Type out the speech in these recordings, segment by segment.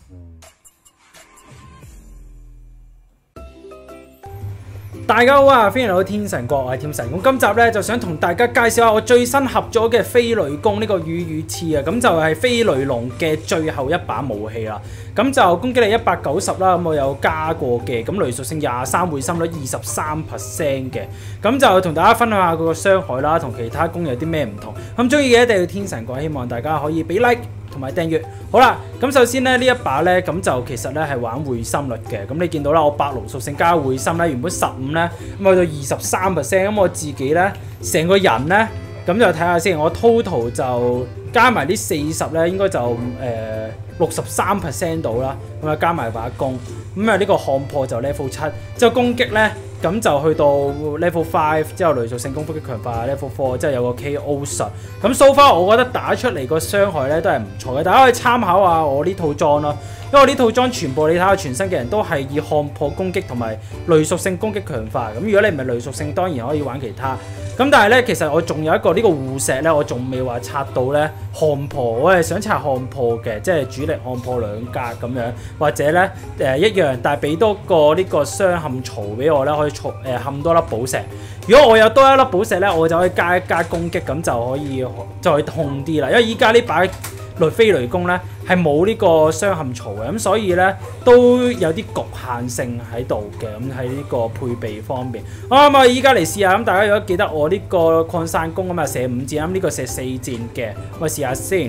大家好啊，歡迎嚟到天神國，我係天神。咁今集咧就想同大家介紹下我最新合咗嘅飛雷弓呢個羽羽刺啊，咁就係飛雷龍嘅最後一把武器啦。咁就攻擊力190啦，咁我有加過嘅，咁雷屬性23，會心率23% 嘅。咁就同大家分享下佢個傷害啦，同其他弓有啲咩唔同。咁中意嘅一定要天神國，希望大家可以俾 like 同埋訂閱。好啦，咁首先咧呢一把咧，咁就其實咧係玩會心率嘅。咁你見到啦，我白龍屬性加會心咧，原本15咧，咁去到23%。咁我自己咧，成個人咧，咁就睇下先。我 total 就加埋啲40咧，應該就63% 到啦。咁啊加埋把弓，咁啊呢個看破就 level 7，之後攻擊咧。咁就去到 level 5之後，雷屬性攻擊強化 level 4，之後有個 KO 術。咁 so far 我覺得打出嚟個傷害咧都係唔錯嘅，大家可以參考下我呢套裝咯。因為我呢套裝全部你睇下全身嘅人都係以看破攻擊同埋雷屬性攻擊強化。咁如果你唔係雷屬性，當然可以玩其他。咁但係咧，其實我仲有一個呢個護石咧，我仲未話拆到咧看破，我係想拆看破嘅，即係主力看破2格咁樣，或者咧一樣，但係俾多個呢個傷陷槽俾我咧，可以陷多粒寶石。如果我有多一粒寶石咧，我就可以加一加攻擊，咁就可以再痛啲啦。因為依家呢把飛雷弓咧係冇呢個傷陷槽嘅，咁所以咧都有啲局限性喺度嘅，咁喺呢個配備方面。好咁啊，依家嚟試下，咁大家如果記得我呢個擴散弓啊嘛，射5箭，咁呢個射4箭嘅，我試下先。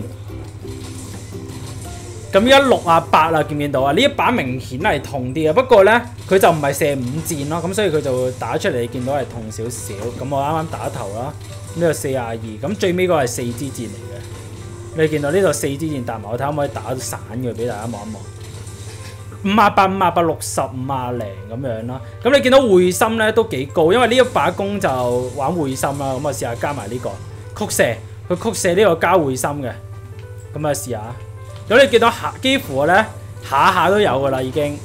咁依家68啦，見唔見到啊？呢一把明顯係痛啲嘅，不過咧佢就唔係射5箭咯，咁所以佢就打出嚟，你見到係痛少少。咁我啱啱打頭啦，呢個42，咁最尾嗰個係4支箭嚟嘅。你見到呢度4支箭搭埋，我睇可唔可以打到散嘅俾大家望一望。58、58、60、50咁樣啦。咁你見到會心咧都幾高，因為呢一把弓就玩會心啦。咁我試下加埋呢個曲射，佢曲射呢個加會心嘅。咁啊試下。咁你見到幾乎咧下下都有噶啦，已經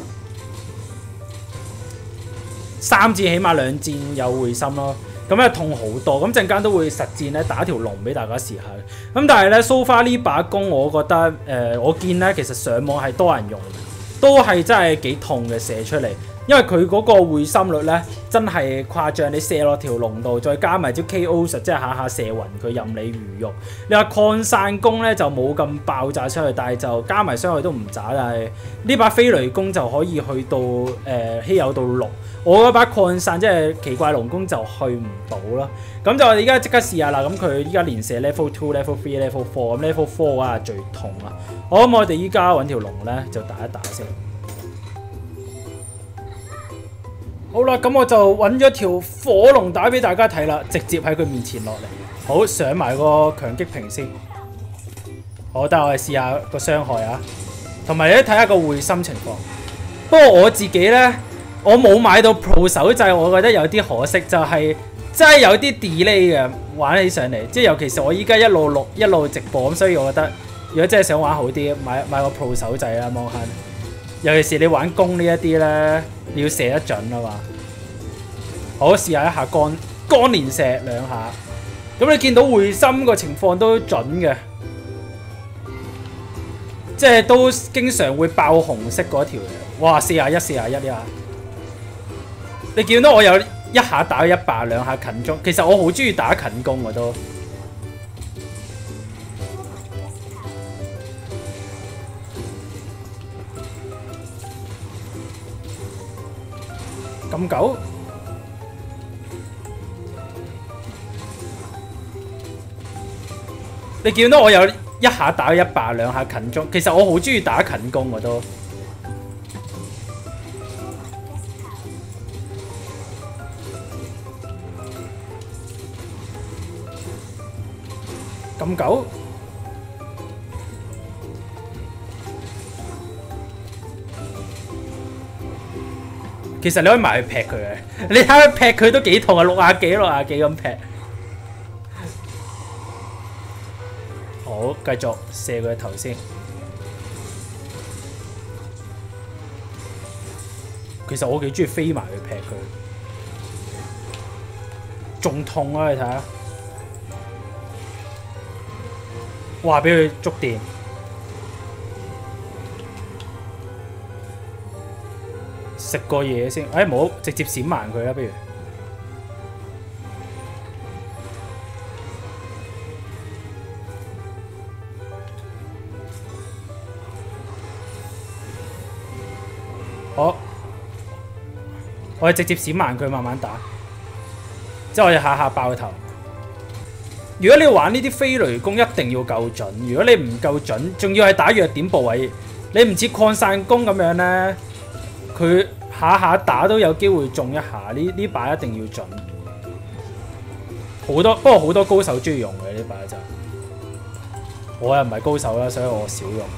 3箭起碼2箭有會心咯。咁咧痛好多，咁陣間都會實戰咧打條龍俾大家試下。咁但係咧 so far 呢把弓，我覺得我見咧其實上網係多人用，都係真係幾痛嘅射出嚟，因為佢嗰個會心率咧真係誇張，你射落條龍度，再加埋招 KO 術，即係下下射暈佢任你魚肉。你話擴散弓咧就冇咁爆炸出去，但係就加埋傷害都唔渣。但係呢把飛雷弓就可以去到稀有到6。我嗰把擴散即係奇怪龍弓就去唔到啦，咁就我哋而家即刻試下啦。咁佢依家連射 level 2、level 3、level 4，咁 level 4啊最痛啦。好，咁我哋依家揾條龍咧就打一打先。好啦，咁我就揾咗條火龍打俾大家睇啦，直接喺佢面前落嚟。好，上埋個強擊屏先。好，等我哋試下個傷害啊，同埋你睇下個會心情況。不過我自己咧。我冇買到 Pro 手掣，我覺得有啲可惜，就係真係有啲 delay 嘅玩起上嚟，即係尤其是我依家一路錄一路直播咁，所以我覺得如果真係想玩好啲，買個 Pro 手掣啦，望下。尤其是你玩弓呢一啲咧，你要射得準啊嘛。好，試下一下乾連射2下，咁你見到會心個情況都準嘅，即係都經常會爆紅色嗰條嘅。哇，41呢下。你見到我有一下打100，2下近中，其實我好中意打近攻我都。咁久？你見到我有一下打100，2下近中，其實我好中意打近攻我都。咁久？其實你可以埋去劈佢嘅，你睇佢劈佢都幾痛啊，60幾咁劈。好，繼續射佢頭先。其實我幾中意飛埋去劈佢，仲痛啊！你睇下。哇！俾佢觸電， 食個嘢先。誒冇，直接閃埋佢啦，不如。好，我哋直接閃埋佢，慢慢打。之後我哋下下爆頭。如果你玩呢啲飛雷攻，一定要夠準。如果你唔夠準，仲要係打弱點部位，你唔似擴散弓咁樣咧，佢下下打都有機會中一下。呢把一定要準。不過好多高手中意用嘅呢把就，我又唔係高手啦，所以我少用。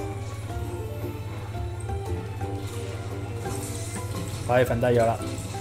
可以瞓低咗啦，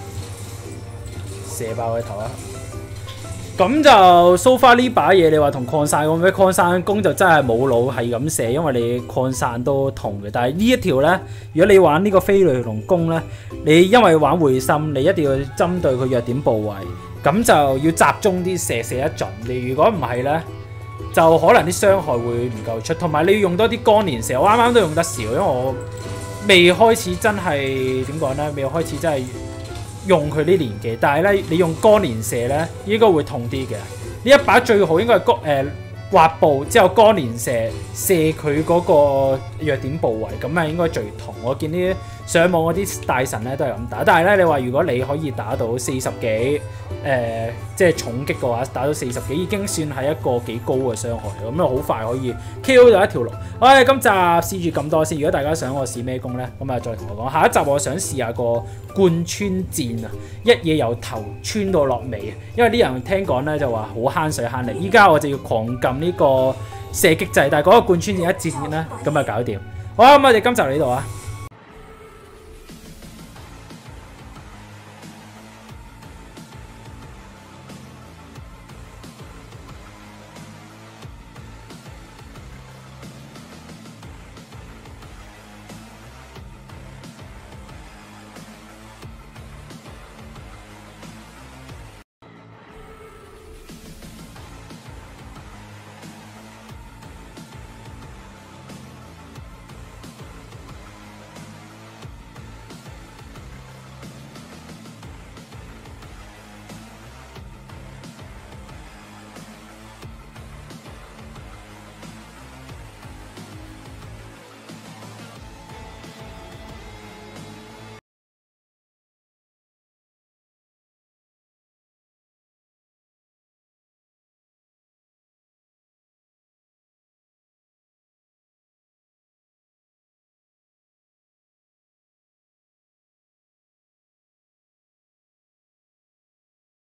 射爆佢頭啊！咁就 so far 呢把嘢，你話同擴散咁咩？擴散弓就真係冇腦係咁射，因為你擴散都痛嘅。但係呢一條咧，如果你玩呢個飛雷龍弓咧，你因為玩會心，你一定要針對佢弱點部位，咁就要集中啲射得準。你如果唔係咧，就可能啲傷害會唔夠出，同埋你要用多啲光年射。我啱啱都用得少，因為我未開始真係點講咧，未開始真係用佢啲連技，但係咧你用光年射咧，應該會痛啲嘅。呢一把最好應該係滑步之後光年射佢嗰個弱點部位，咁啊應該最痛。我見啲上網嗰啲大神咧都係咁打，但係咧你話如果你可以打到40幾，即係重擊嘅話，打到40幾已經算係一個幾高嘅傷害，咁啊好快可以 KO 到一條龍。好，今集試住咁多先。如果大家想我試咩攻咧，咁啊再同我講。下一集我想試下個貫穿箭啊，一嘢由頭穿到落尾啊，因為啲人聽講咧就話好慳水慳力。依家我就要狂撳呢個射擊掣，但係嗰個貫穿箭一箭咧，咁啊搞掂。好，咁我哋今集嚟呢度啊。